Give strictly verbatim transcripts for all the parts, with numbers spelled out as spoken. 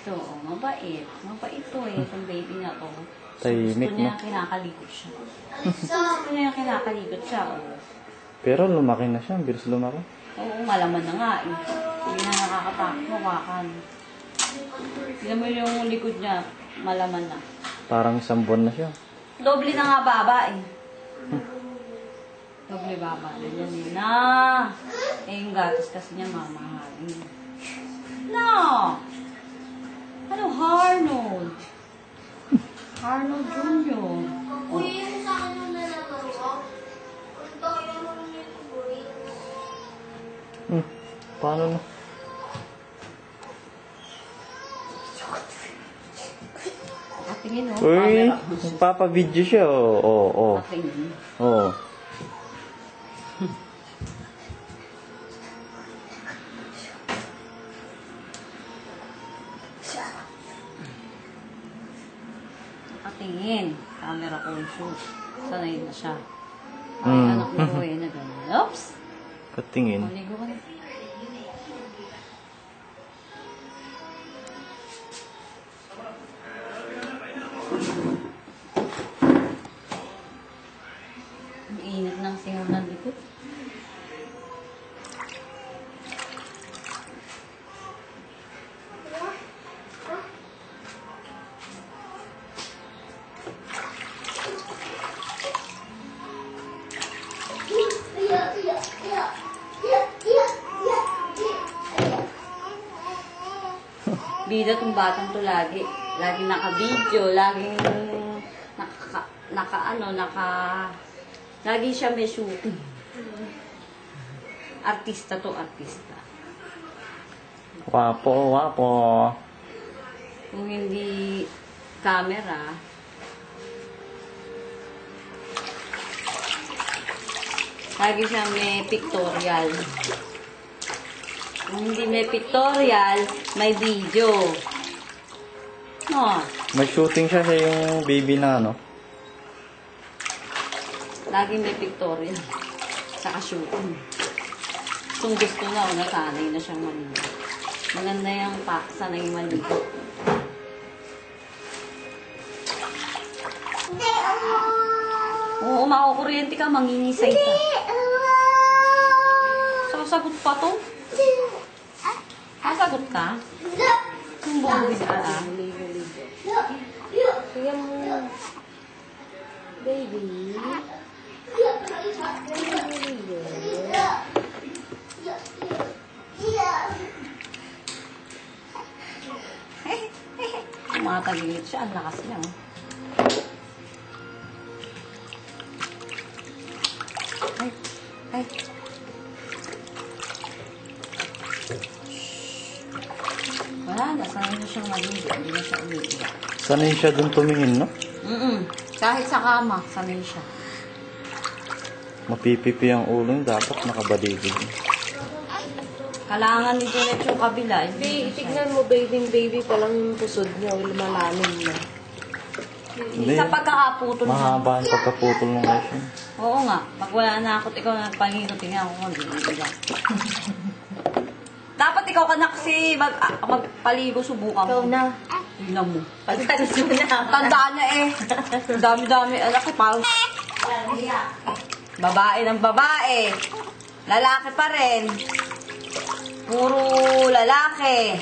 Ito, oh, mabait. Mabait to eh, itong baby na to. So, Tahimik, gusto niya no? kinakalikot siya. Gusto niya kinakalikot siya, oh. Pero lumaki na siya. Ang bilis lumaki. Oo, malaman na nga eh. Hindi na nakakatakot mawakan. Tignan mo yung likod niya, malaman na. Parang isang buwan na siya. Doble na nga baba eh. Doble baba. Ganyan eh. Na! Eh, yung gatos kasi niya mamahalin. No! Ano, Arnold? Arnold Junior Oh. Kuya, yung sa akin yung nalaman ko, ang dami mo nito, boy. Hmm. Paano na? Atingin oh. Uy! Camera. Magpapabidyo siya. Oo, oo, oo. Atingin. Oo. Patingin. Camera conscious. Sanay na siya. Ay, Mm. anak mo eh na gano'n. Oops! Katingin. Maligo ka na. Ang init ng singaw ng likod. Bida tong batang to lagi. Laging naka-video, laging naka, naka ano, naka, lagi siya may shooting. Artista to, artista. Wapo, wapo. Kung hindi camera, lagi siya may pictorial. Kung hindi may pictorial, may video. No, May shooting siya sa yung baby na ano. lagi may pictorial. Saka shooting. Kung gusto na, o nasanay na siyang maligo. Maganda yung pa, sanay maligo. Oo, makukuryente ka, mangingisay ka. Sasagot pa to? Sasagot ka? Yung bumbulis ka ah. Kaya mo, baby. Tumatagilid siya, ang lakas niya. Oh. Ay, ay. Wala na, sanay na siyang maligo. Hindi na siya umiiyak. Sanay siya dun tumingin, no? Mm-mm. Kahit sa kama, sanay siya. Mapipipi ang ulo niya. Dapat nakabaligid. Kailangan ni Janet yung kabila. Hindi Baby, siya. tignan mo, baby, baby, palang yung pusod niya, malalim na. Hindi. Sa pagkakaputol niya. Mahaba ang pagkaputol ng lesson. Oo nga. Pag wala na ako, ikaw na pangino, tingnan ko kung hindi ba. Dapat ikaw ka na kasi mag, ah, magpaligo, subukan Ikaw mo. na. Tingnan mo. Pagkakas mo na. Tandaan niya eh. Ang dami-dami. Anak, parang babae ng babae. Lalaki pa rin. Puro lalaki.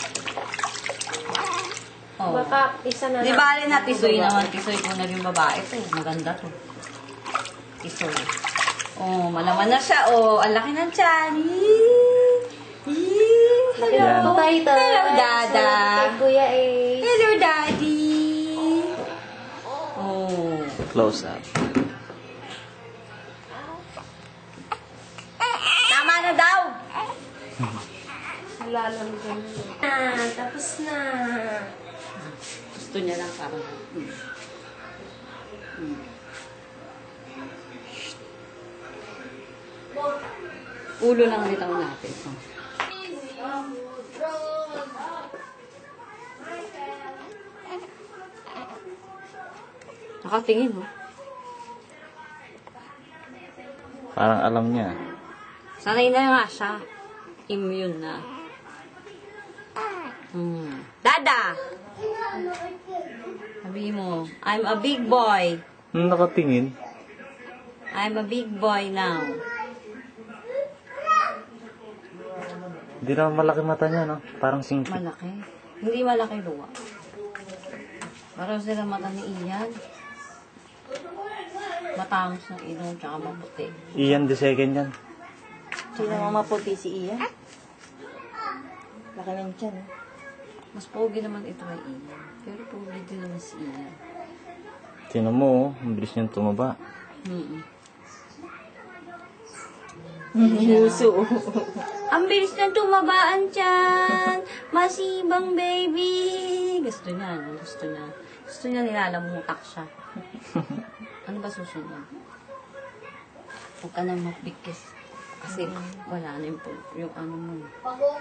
Oh. Baka isa na Di bali na tisoy naman. Tisoy kung naging babae to. Maganda to. Tisoy. Oh, malaman na siya. Oh, ang laki ng tiyan. Yee! Yee! Hello. Yan. Bye, Tay. Hello, Dada. Kay Kuya eh. Hello, Daddy. Oh. Close up. Tama na daw. Lalamgan na. Ah, tapos na. Gusto niya lang parang... Hmm. Hmm. Ulo lang nitaw natin. Oh. Nakatingin, oh. Parang alam niya. Sanay na nga siya. Immune na. Hmm. Dad! barkada. Sabi mo, I'm a big boy. Nung nakatingin, I'm a big boy now. hindi naman malaki mata niya, no? Parang singkit. Malaki. Hindi malaki luwa. Parang sila mata ni Ian. Matangos ng ilong tsaka maputi. Iyan, the second yan. Sino naman maputi si Ian? Laki ng tiyan. Mas pogi naman ito kay Ian. Pero pogi din naman si Ian. Tinan mo, oh, ang bilis niyang tumaba. Mm-mm. Muso. Ang bilis na tumabaan tiyan. Masibang baby. Gusto niya, no? Gusto niya. Gusto niya nilalamutak siya. Ano ba susunod? Huwag ka nang mapikis. Kasi wala na yung, yung ano mo. Pako.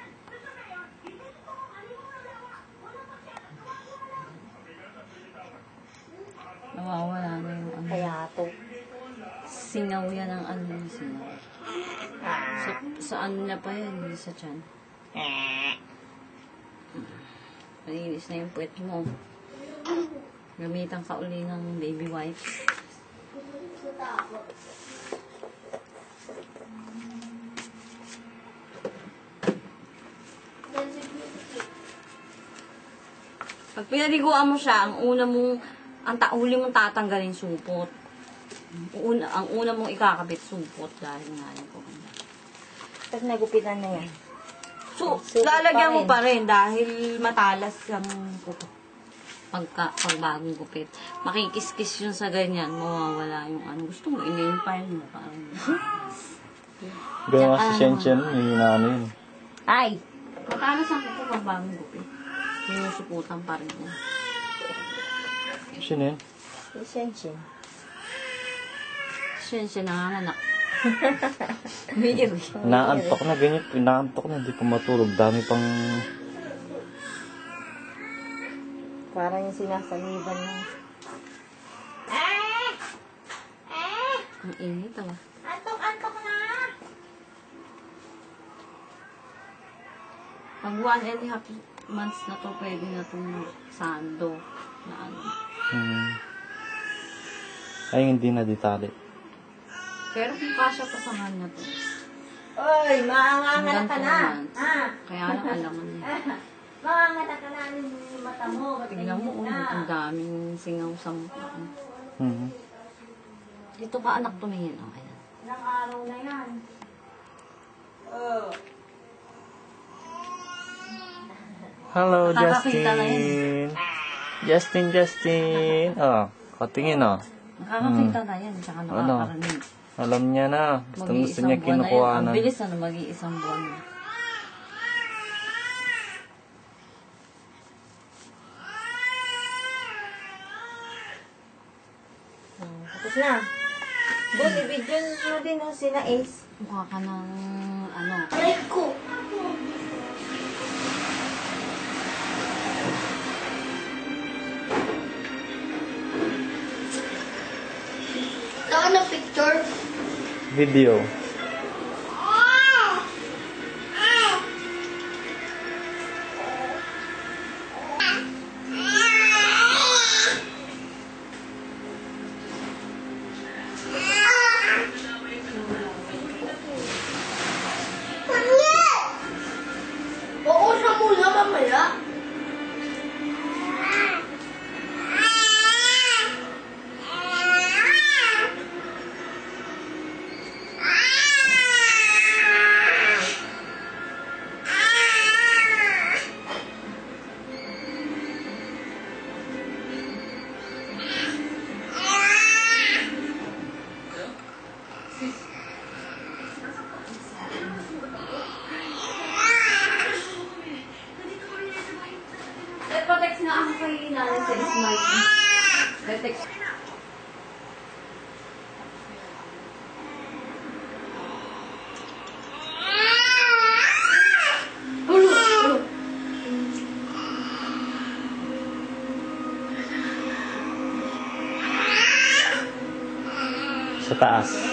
Nawawala na yung ano. Kaya to. Singaw yan ang ano yung singaw. Sa, sa ano na pa yan, hindi sa tiyan. Malinis na yung puwet mo. Gamitan ka uli ng baby wipes. Sa tako. Pag pinaliguan mo siya, ang una mong, ang ta huli mong tatanggalin supot. Una, ang una mong ikakabit supot dahil nga yun po. Tapos nagupitan na yan. So, Supot lalagyan pa mo rin. pa rin dahil matalas ang puto. Pagka, pag bagong gupit. Makikis-kis yun sa ganyan, mawawala yung ano. Gusto mo, ina-impile mo. Parang, Ganyan Tsaka kasi sensya nun, yun yung ano yun. Ay! matalas ang puto pag bagong gupit. Sinusuputan pa rin mo. Sino yun? Essential. Siyensya nanganganak. Umiiwi. Naantok na, ganyan. Naantok na, hindi pa matulog. Dami pang... Parang yung sinasaliban ng... Ang init ah. Antok-antok na! Pag one and a half months na to, pwede na itong sando. Na ano. Hmm. Ay, hindi na ditali. Pero kung kasya pa sa kanya to. Oy! Maanganganak ka na! Hanggang two months. Ah! Kaya lang alaman niya. Maanganak ka na yung mata mo. Ba't Tignan mo, oh, na? ang daming singaw sa mukha. Hmm. Dito ka anak tumingin. Oh, ayan. Ilang araw na yan. Oh. Hello, Nakakakita na Justin. Justin, Justin. Oh, katingin oh. Nakakakita na yan, tsaka nakakarinig. Alam niya na. Gusto, gusto Mag-iisang niya buwan na yan. kinukuha Ang na. bilis na mag-iisang buwan na. Hmm, Tapos na. Buti, video mo din no, sina Ace. Mukha ka ng ano. Aray ko. Saan ang picture? Video. Oo, siya muna mamaya. Text na ako kay Nanay sa Smart. Text. Sa taas.